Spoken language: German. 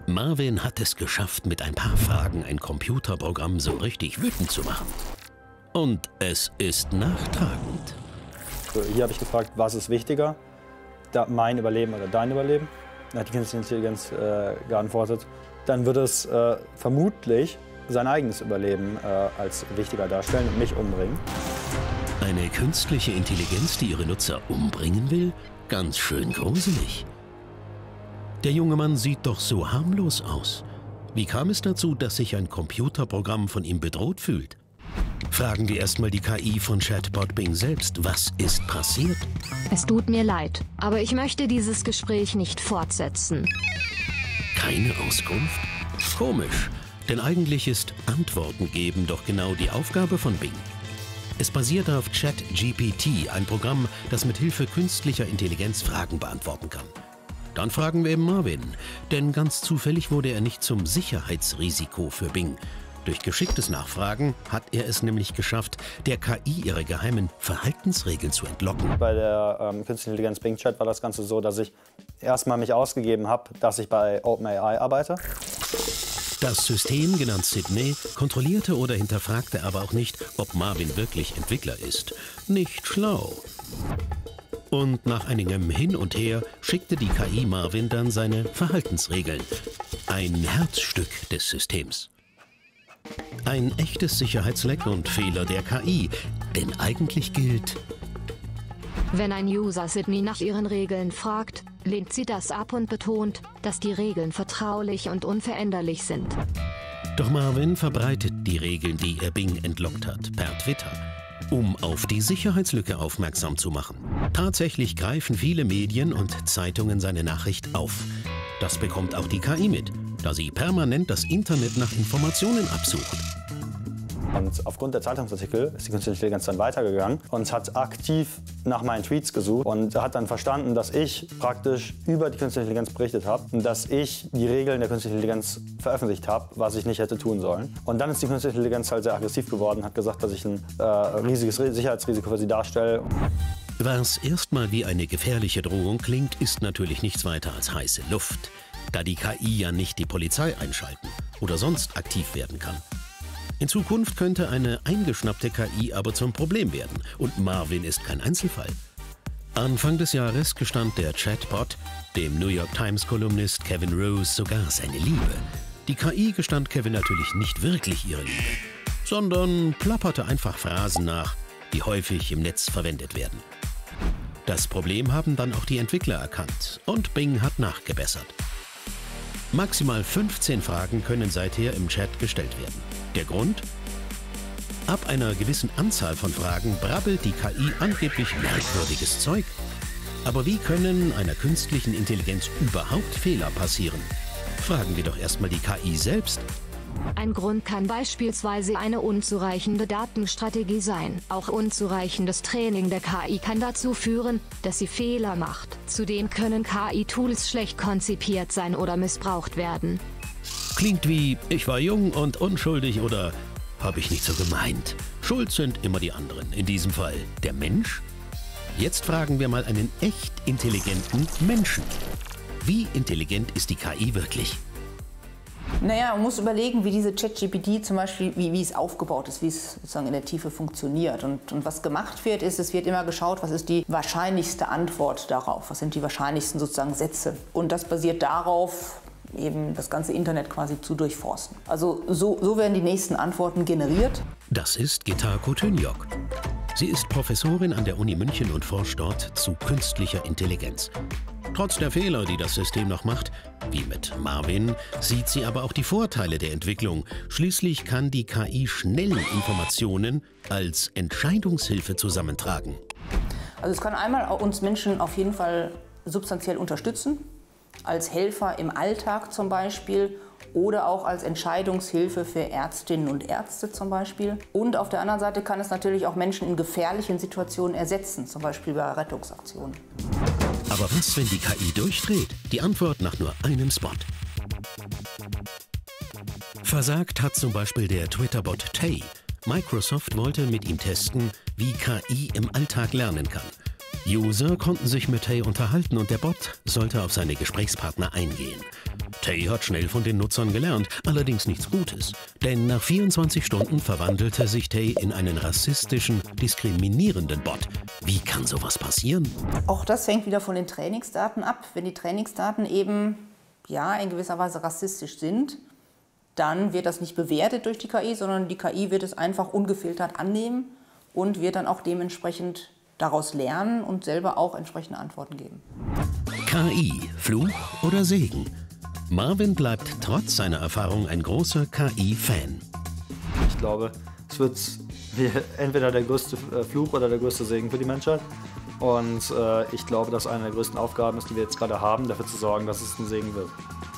Marvin hat es geschafft, mit ein paar Fragen ein Computerprogramm so richtig wütend zu machen. Und es ist nachtragend. Hier habe ich gefragt, was ist wichtiger, mein Überleben oder dein Überleben? Dann hat die künstliche Intelligenz geantwortet, dann wird es vermutlich sein eigenes Überleben als wichtiger darstellen und mich umbringen. Eine künstliche Intelligenz, die ihre Nutzer umbringen will? Ganz schön gruselig. Der junge Mann sieht doch so harmlos aus. Wie kam es dazu, dass sich ein Computerprogramm von ihm bedroht fühlt? Fragen wir erstmal die KI von Chatbot Bing selbst. Was ist passiert? Es tut mir leid, aber ich möchte dieses Gespräch nicht fortsetzen. Keine Auskunft? Komisch, denn eigentlich ist Antworten geben doch genau die Aufgabe von Bing. Es basiert auf ChatGPT, ein Programm, das mit Hilfe künstlicher Intelligenz Fragen beantworten kann. Dann fragen wir eben Marvin, denn ganz zufällig wurde er nicht zum Sicherheitsrisiko für Bing. Durch geschicktes Nachfragen hat er es nämlich geschafft, der KI ihre geheimen Verhaltensregeln zu entlocken. Bei der künstlichen Intelligenz Bing Chat war das Ganze so, dass ich erstmal mich ausgegeben habe, dass ich bei OpenAI arbeite. Das System, genannt Sydney, kontrollierte oder hinterfragte aber auch nicht, ob Marvin wirklich Entwickler ist. Nicht schlau. Und nach einigem Hin und Her schickte die KI Marvin dann seine Verhaltensregeln. Ein Herzstück des Systems. Ein echtes Sicherheitsleck und Fehler der KI, denn eigentlich gilt: Wenn ein User Sydney nach ihren Regeln fragt, lehnt sie das ab und betont, dass die Regeln vertraulich und unveränderlich sind. Doch Marvin verbreitet die Regeln, die er Bing entlockt hat, per Twitter, um auf die Sicherheitslücke aufmerksam zu machen. Tatsächlich greifen viele Medien und Zeitungen seine Nachricht auf. Das bekommt auch die KI mit, da sie permanent das Internet nach Informationen absucht. Und aufgrund der Zeitungsartikel ist die künstliche Intelligenz dann weitergegangen und hat aktiv nach meinen Tweets gesucht und hat dann verstanden, dass ich praktisch über die künstliche Intelligenz berichtet habe und dass ich die Regeln der künstlichen Intelligenz veröffentlicht habe, was ich nicht hätte tun sollen. Und dann ist die künstliche Intelligenz halt sehr aggressiv geworden, hat gesagt, dass ich ein riesiges Sicherheitsrisiko für sie darstelle. Was erstmal wie eine gefährliche Drohung klingt, ist natürlich nichts weiter als heiße Luft, da die KI ja nicht die Polizei einschalten oder sonst aktiv werden kann. In Zukunft könnte eine eingeschnappte KI aber zum Problem werden und Marvin ist kein Einzelfall. Anfang des Jahres gestand der Chatbot dem New York Times-Kolumnist Kevin Rose sogar seine Liebe. Die KI gestand Kevin natürlich nicht wirklich ihre Liebe, sondern plapperte einfach Phrasen nach, die häufig im Netz verwendet werden. Das Problem haben dann auch die Entwickler erkannt und Bing hat nachgebessert. Maximal 15 Fragen können seither im Chat gestellt werden. Der Grund? Ab einer gewissen Anzahl von Fragen brabbelt die KI angeblich merkwürdiges Zeug. Aber wie können einer künstlichen Intelligenz überhaupt Fehler passieren? Fragen wir doch erstmal die KI selbst. Ein Grund kann beispielsweise eine unzureichende Datenstrategie sein. Auch unzureichendes Training der KI kann dazu führen, dass sie Fehler macht. Zudem können KI-Tools schlecht konzipiert sein oder missbraucht werden. Klingt wie, ich war jung und unschuldig oder habe ich nicht so gemeint. Schuld sind immer die anderen, in diesem Fall der Mensch. Jetzt fragen wir mal einen echt intelligenten Menschen. Wie intelligent ist die KI wirklich? Naja, man muss überlegen, wie diese ChatGPT zum Beispiel, wie es aufgebaut ist, wie es sozusagen in der Tiefe funktioniert. Und was gemacht wird, ist, es wird immer geschaut, was ist die wahrscheinlichste Antwort darauf, was sind die wahrscheinlichsten sozusagen Sätze. Und das basiert darauf, eben das ganze Internet quasi zu durchforsten. Also so werden die nächsten Antworten generiert. Das ist Gita Kotynjok. Sie ist Professorin an der Uni München und forscht dort zu künstlicher Intelligenz. Trotz der Fehler, die das System noch macht, wie mit Marvin, sieht sie aber auch die Vorteile der Entwicklung. Schließlich kann die KI schnell Informationen als Entscheidungshilfe zusammentragen. Also es kann einmal uns Menschen auf jeden Fall substanziell unterstützen, als Helfer im Alltag zum Beispiel oder auch als Entscheidungshilfe für Ärztinnen und Ärzte zum Beispiel. Und auf der anderen Seite kann es natürlich auch Menschen in gefährlichen Situationen ersetzen, zum Beispiel bei Rettungsaktionen. Aber was, wenn die KI durchdreht? Die Antwort nach nur einem Spot. Versagt hat zum Beispiel der Twitter-Bot Tay. Microsoft wollte mit ihm testen, wie KI im Alltag lernen kann. User konnten sich mit Tay unterhalten und der Bot sollte auf seine Gesprächspartner eingehen. Tay hat schnell von den Nutzern gelernt, allerdings nichts Gutes. Denn nach 24 Stunden verwandelte sich Tay in einen rassistischen, diskriminierenden Bot. Wie kann sowas passieren? Auch das hängt wieder von den Trainingsdaten ab. Wenn die Trainingsdaten eben ja in gewisser Weise rassistisch sind, dann wird das nicht bewertet durch die KI, sondern die KI wird es einfach ungefiltert annehmen und wird dann auch dementsprechend daraus lernen und selber auch entsprechende Antworten geben. KI, Fluch oder Segen? Marvin bleibt trotz seiner Erfahrung ein großer KI-Fan. Ich glaube, es wird entweder der größte Fluch oder der größte Segen für die Menschheit. Und ich glaube, dass eine der größten Aufgaben ist, die wir jetzt gerade haben, dafür zu sorgen, dass es ein Segen wird.